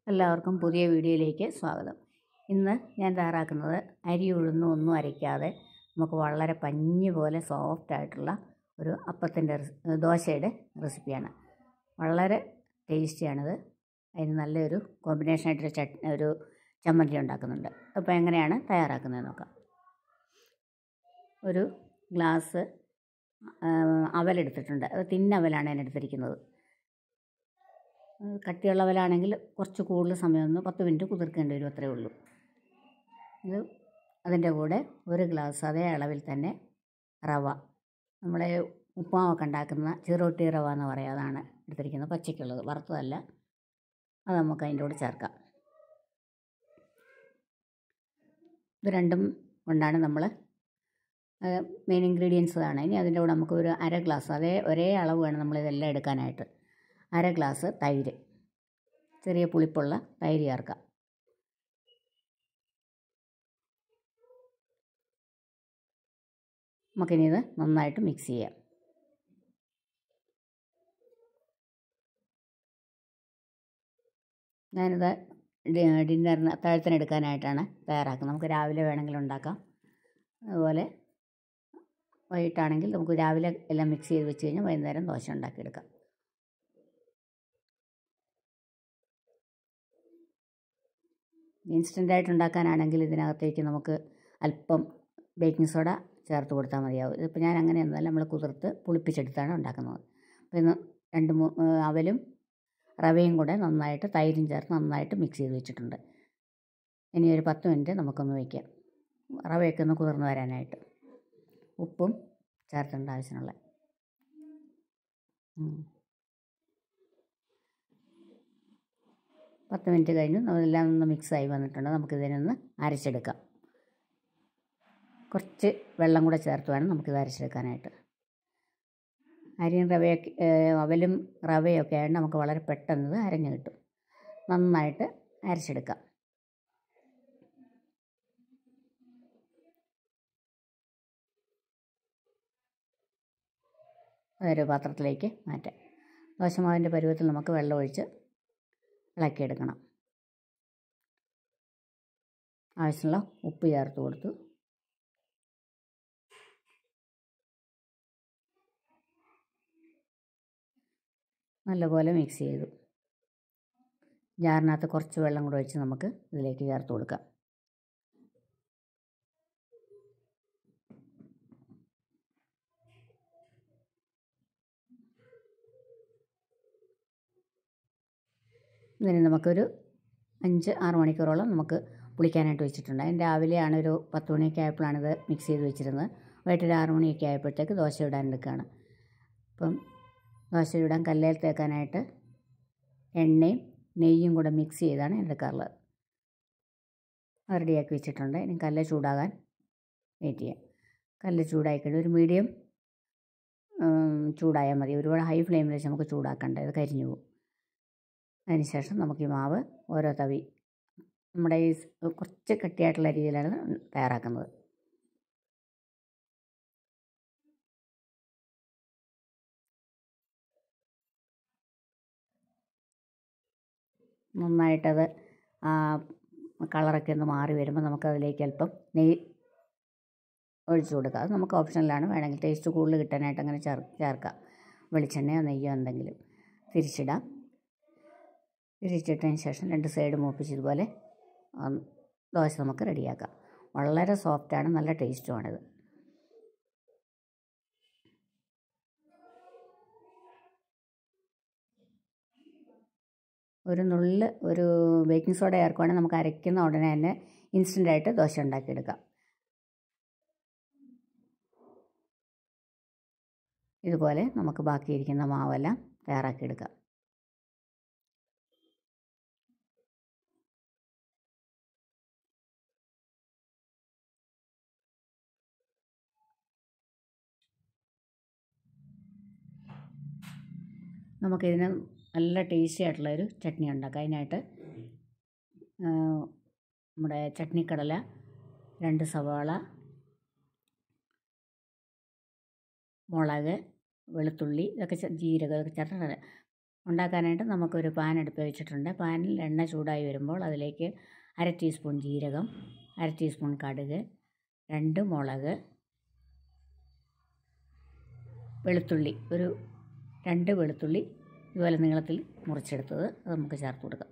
എല്ലാവർക്കും പുതിയ വീഡിയോയിലേക്ക് സ്വാഗതം. ഇന്ന് ഞാൻ തയ്യാറാക്കുന്നത് അരി ഉഴുന്നും ഒന്നും അരയ്ക്കാതെ നമുക്ക് വളരെ പഞ്ഞി പോലെ സോഫ്റ്റായിട്ടുള്ള ഒരു ദോശയുടെ റെസിപ്പിയാണ്. വളരെ ടേസ്റ്റിയാണിത്. അതിന് നല്ലൊരു കോമ്പിനേഷനായിട്ടൊരു ഒരു ചമ്മന്തി ഉണ്ടാക്കുന്നുണ്ട്. അപ്പോൾ എങ്ങനെയാണ് തയ്യാറാക്കുന്നത് നോക്കാം. ഒരു ഗ്ലാസ് അവലെടുത്തിട്ടുണ്ട്. അത് തിന്നവലാണ് ഞാൻ എടുത്തിരിക്കുന്നത്. കട്ടിയുള്ള അവലാണെങ്കിൽ കുറച്ച് കൂടുതൽ സമയം 10 മിനിറ്റ് കുതിർക്കേണ്ടി വരും, അത്രയേ ഉള്ളൂ. ഇത് അതിൻ്റെ കൂടെ ഒരു ഗ്ലാസ് അതേ അളവിൽ തന്നെ റവ, നമ്മളെ ഉപ്പുമാവൊക്കെ ഉണ്ടാക്കുന്ന ചെറുട്ടി റവ എന്ന് പറയുക, അതാണ് എടുത്തിരിക്കുന്നത്. പച്ചയ്ക്കുള്ളത്, വറുത്തതല്ല. അത് നമുക്ക് അതിൻ്റെ കൂടെ ചേർക്കാം. ഇത് രണ്ടും കൊണ്ടാണ് നമ്മൾ മെയിൻ ഇൻഗ്രീഡിയൻസ് ആണ്. ഇനി അതിൻ്റെ കൂടെ നമുക്ക് ഒരു അര ഗ്ലാസ്, ഒരേ അളവ് വേണം നമ്മളിതെല്ലാം എടുക്കാനായിട്ട്. അര ഗ്ലാസ് തൈര്, ചെറിയ പുളിപ്പുള്ള തൈര് ചേർക്കാം. നമുക്കിനി ഇത് നന്നായിട്ട് മിക്സ് ചെയ്യാം. ഞാനിത് ഡിന്നറിന് അത്താഴത്തിനെടുക്കാനായിട്ടാണ് തയ്യാറാക്കുന്നത്. നമുക്ക് രാവിലെ വേണമെങ്കിൽ ഉണ്ടാക്കാം. അതുപോലെ വൈകിട്ടാണെങ്കിൽ നമുക്ക് രാവിലെ എല്ലാം മിക്സ് ചെയ്ത് വെച്ച് കഴിഞ്ഞാൽ വൈകുന്നേരം ദോശ ഉണ്ടാക്കിയെടുക്കാം. ഇൻസ്റ്റൻ്റായിട്ട് ഉണ്ടാക്കാനാണെങ്കിൽ ഇതിനകത്തേക്ക് നമുക്ക് അല്പം ബേക്കിംഗ് സോഡ ചേർത്ത് കൊടുത്താൽ മതിയാവും. ഇതിപ്പോൾ ഞാൻ അങ്ങനെയൊന്നുമല്ല, നമ്മൾ കുതിർത്ത് പുളിപ്പിച്ചെടുത്താണ് ഉണ്ടാക്കുന്നത്. അപ്പോൾ ഇന്ന് അവലും റവയും കൂടെ നന്നായിട്ട് തൈരും ചേർത്ത് നന്നായിട്ട് മിക്സ് ചെയ്ത് വെച്ചിട്ടുണ്ട്. ഇനി ഒരു 10 മിനിറ്റ് നമുക്കൊന്ന് വയ്ക്കാം, റവയൊക്കെ ഒന്ന് കുതിർന്ന് വരാനായിട്ട്. ഉപ്പും ചേർത്തേണ്ട ആവശ്യമുള്ള 10 മിനിറ്റ് കഴിഞ്ഞ് എല്ലാം ഒന്ന് മിക്സായി വന്നിട്ടുണ്ട്. നമുക്കിതിനൊന്ന് അരച്ചെടുക്കാം. കുറച്ച് വെള്ളം കൂടെ ചേർത്ത് വേണം നമുക്കിത് അരച്ചെടുക്കാനായിട്ട്. അരിയും അവലും റവയൊക്കെ ആയതുകൊണ്ട് നമുക്ക് വളരെ പെട്ടെന്ന് അരഞ്ഞ് കിട്ടും. നന്നായിട്ട് അരച്ചെടുക്കാം. അതൊരു പാത്രത്തിലേക്ക് മാറ്റാം. ദോശമാവിൻ്റെ പരുവത്തിൽ നമുക്ക് വെള്ളം ഒഴിച്ച് ഇളക്കിയെടുക്കണം. ആവശ്യമുള്ള ഉപ്പ് ചേർത്ത് കൊടുത്തു. നല്ലപോലെ മിക്സ് ചെയ്തു. ജാറിനകത്ത് കുറച്ച് വെള്ളം കൂടെ ഒഴിച്ച് നമുക്ക് ഇതിലേക്ക് ചേർത്ത് കൊടുക്കാം. ഇതിന് നമുക്കൊരു 5-6 മണിക്കൂറോളം നമുക്ക് പുളിക്കാനായിട്ട് വെച്ചിട്ടുണ്ട്. അതിന് രാവിലെയാണ് ഒരു 10 മണിയൊക്കെ ആയപ്പോഴാണിത് മിക്സ് ചെയ്ത് വെച്ചിരുന്നത്. വൈകിട്ടൊരു 6 മണിയൊക്കെ ആയപ്പോഴത്തേക്ക് ദോശ ഇടാൻ എടുക്കുകയാണ്. അപ്പം ദോശ ഇടാൻ കല്ലിൽ തേക്കാനായിട്ട് എണ്ണയും നെയ്യും കൂടെ മിക്സ് ചെയ്താണ് എടുക്കാറുള്ളത്. അത് റെഡിയാക്കി വെച്ചിട്ടുണ്ട്. ഇനി കല്ല് ചൂടാകാൻ വെയിറ്റ് ചെയ്യാം. കല്ല് ചൂടായിക്കഴിഞ്ഞ് ഒരു മീഡിയം ചൂടായാൽ മതി. ഒരുപാട് ഹൈ ഫ്ലെയിമിൽ വെച്ച് നമുക്ക് ചൂടാക്കണ്ട, ഇത് കരിഞ്ഞു പോകും. അതിനുശേഷം നമുക്ക് ഈ മാവ് ഓരോ തവി, നമ്മുടെ ഈ കുറച്ച് കട്ടിയായിട്ടുള്ള രീതിയിലാണ് തയ്യാറാക്കുന്നത്. നന്നായിട്ടത് കളറൊക്കെ ഒന്ന് മാറി വരുമ്പോൾ നമുക്കതിലേക്ക് അല്പം നെയ്യ് ഒഴിച്ചു കൊടുക്കുക. അത് നമുക്ക് ഓപ്ഷനിലാണ്. വേണമെങ്കിൽ ടേസ്റ്റ് കൂടുതൽ കിട്ടാനായിട്ട് അങ്ങനെ ചേർക്കാം. വെളിച്ചെണ്ണയോ നെയ്യോ എന്തെങ്കിലും തിരിച്ചിടാം. തിരിച്ചിട്ടതിന് ശേഷം 2 സൈഡ് മൂപ്പിച്ച് ഇതുപോലെ ദോശ നമുക്ക് റെഡിയാക്കാം. വളരെ സോഫ്റ്റാണ്, നല്ല ടേസ്റ്റുമാണിത്. ഒരു ബേക്കിംഗ് സോഡ ചേർക്കുവാണെങ്കിൽ നമുക്ക് അരയ്ക്കുന്ന ഉടനെ തന്നെ ഇൻസ്റ്റൻ്റായിട്ട് ദോശ ഉണ്ടാക്കിയെടുക്കാം. ഇതുപോലെ നമുക്ക് ബാക്കിയിരിക്കുന്ന മാവെല്ലാം തയ്യാറാക്കിയെടുക്കാം. നമുക്കിതിന് നല്ല ടേസ്റ്റി ആയിട്ടുള്ളൊരു ചട്നി ഉണ്ടാക്കാം. അതിനായിട്ട് നമ്മുടെ ചട്നിക്കടല, 2 സവാള, മുളക്, വെളുത്തുള്ളി, ഇതൊക്കെ ജീരകം ഇതൊക്കെ ചേർത്തിട്ട് ഉണ്ടാക്കാനായിട്ട് നമുക്കൊരു പാൻ അടുപ്പ് വെച്ചിട്ടുണ്ട്. പാനിൽ എണ്ണ ചൂടായി വരുമ്പോൾ അതിലേക്ക് 1/2 ടീസ്പൂൺ ജീരകം, 1/2 ടീസ്പൂൺ കടുക്, 2 മുളക്, വെളുത്തുള്ളി, ഒരു 2 വെളുത്തുള്ളി ഇതുപോലെ നീളത്തിൽ മുറിച്ചെടുത്തത് അത് നമുക്ക് ചേർത്ത് കൊടുക്കാം.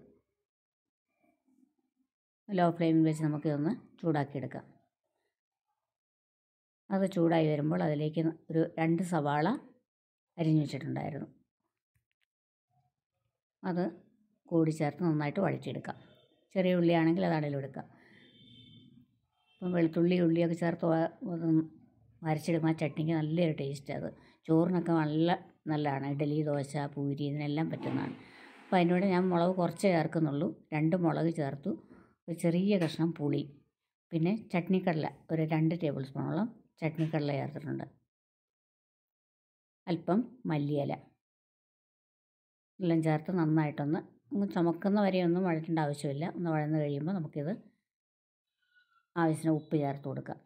ലോ ഫ്ലെയിമിൽ വെച്ച് നമുക്കിതൊന്ന് ചൂടാക്കിയെടുക്കാം. അത് ചൂടായി വരുമ്പോൾ അതിലേക്ക് ഒരു 2 സവാള അരിഞ്ഞു വെച്ചിട്ടുണ്ടായിരുന്നു, അത് കൂടി ചേർത്ത് നന്നായിട്ട് വഴറ്റിയെടുക്കാം. ചെറിയ ഉള്ളിയാണെങ്കിൽ അതാണെങ്കിലും എടുക്കാം. അപ്പം വെളുത്തുള്ളി ഉള്ളിയൊക്കെ ചേർത്ത് അരച്ചെടുക്കുന്ന ചട്നിക്ക് നല്ലൊരു ടേസ്റ്റ്. അത് ചോറിനൊക്കെ നല്ലതാണ്. ഇഡ്ഡലി, ദോശ, പൂരി ഇതിനെല്ലാം പറ്റുന്നതാണ്. അപ്പോൾ അതിനോട് ഞാൻ മുളക് കുറച്ചേ ചേർക്കുന്നുള്ളൂ. 2 മുളക് ചേർത്തു, ഒരു ചെറിയ കഷ്ണം പുളി, പിന്നെ ചട്നിക്കടല ഒരു 2 ടേബിൾ സ്പൂണോളം ചട്നിക്കടല ചേർത്തിട്ടുണ്ട്, അല്പം മല്ലിയില എല്ലാം ചേർത്ത് നന്നായിട്ടൊന്ന് ചുമക്കുന്ന വരെയൊന്നും വഴറ്റേണ്ട ആവശ്യമില്ല. ഒന്ന് വഴന്ന് കഴിയുമ്പോൾ നമുക്കിത് ആവശ്യത്തിന് ഉപ്പ് ചേർത്ത് കൊടുക്കാം.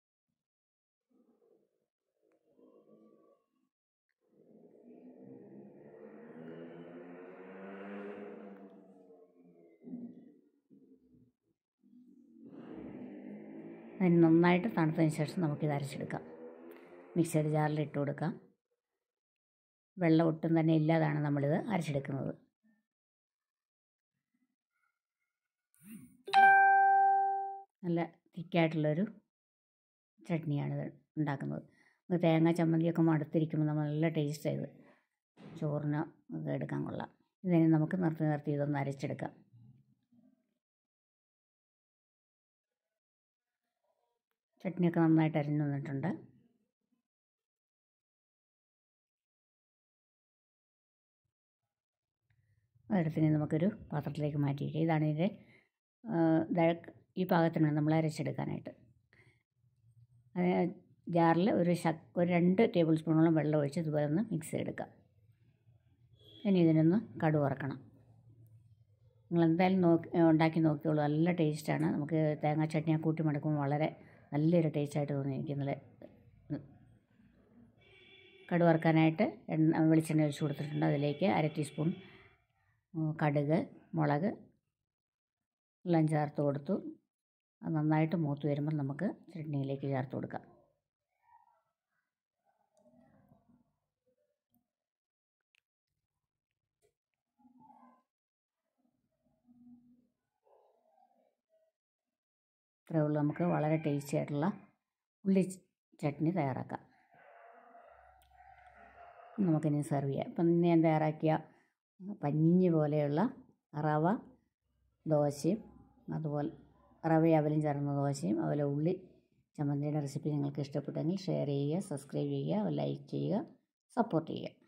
അതിന് നന്നായിട്ട് തണുത്തതിന് ശേഷം നമുക്കിത് അരച്ചെടുക്കാം. മിക്സിയുടെ ജാറിൽ ഇട്ട് കൊടുക്കാം. വെള്ളം ഒട്ടും തന്നെ ഇല്ലാതാണ് നമ്മളിത് അരച്ചെടുക്കുന്നത്. നല്ല തിക്കായിട്ടുള്ളൊരു ചട്നിയാണിത് ഉണ്ടാക്കുന്നത്. തേങ്ങ ചമ്മന്തിയൊക്കെ മടുത്തിരിക്കുമ്പോൾ നമ്മൾ നല്ല ടേസ്റ്റ് ചെയ്ത് ചോറിന് ഇത് എടുക്കാൻ കൊള്ളാം. ഇതിന് നമുക്ക് നിർത്തി ഇതൊന്ന് അരച്ചെടുക്കാം. ചട്നിയൊക്കെ നന്നായിട്ട് അരിഞ്ഞു വന്നിട്ടുണ്ട്. അതെടുത്തിന് നമുക്കൊരു പാത്രത്തിലേക്ക് മാറ്റിയിരിക്കുക. ഇതാണ് ഇതിൻ്റെ ഈ പാകത്തിനാണ് നമ്മൾ അരച്ചെടുക്കാനായിട്ട്. ജാറിൽ ഒരു 2 ടേബിൾ സ്പൂണോളം വെള്ളം ഒഴിച്ച് ഇതുപോലെ ഒന്ന് മിക്സ് ചെയ്തെടുക്കാം. ഇനി ഇതിനൊന്ന് കടുക് വറക്കണം. നിങ്ങളെന്തായാലും ഉണ്ടാക്കി നോക്കിയോളൂ, നല്ല ടേസ്റ്റാണ്. നമുക്ക് തേങ്ങാ ചട്നിയൊക്കെ കൂട്ടി മടക്കുമ്പോൾ വളരെ നല്ലൊരു ടേസ്റ്റായിട്ട് തോന്നി എനിക്ക് ഇന്നലെ. കടുക് വറുക്കാനായിട്ട് വെളിച്ചെണ്ണ ഒഴിച്ച് കൊടുത്തിട്ടുണ്ട്. അതിലേക്ക് 1/2 ടീസ്പൂൺ കടുക്, മുളക് എല്ലാം ചേർത്ത് കൊടുത്തു. അത് നന്നായിട്ട് മൂത്ത് വരുമ്പോൾ നമുക്ക് ചട്നിയിലേക്ക് ചേർത്ത് കൊടുക്കാം. ഇത്രയേ ഉള്ളൂ. നമുക്ക് വളരെ ടേസ്റ്റി ആയിട്ടുള്ള ഉള്ളി ചട്നി തയ്യാറാക്കാം. നമുക്കിനി സെർവ് ചെയ്യാം. ഇപ്പം ഞാൻ തയ്യാറാക്കിയ പഞ്ഞി പോലെയുള്ള റവ ദോശയും, അതുപോലെ റവയും അവലും ചേർന്ന ദോശയും, അതുപോലെ ഉള്ളി ചമ്മന്തിയുടെ റെസിപ്പി നിങ്ങൾക്ക് ഇഷ്ടപ്പെട്ടെങ്കിൽ ഷെയർ ചെയ്യുക, സബ്സ്ക്രൈബ് ചെയ്യുക, ലൈക്ക് ചെയ്യുക, സപ്പോർട്ട് ചെയ്യുക.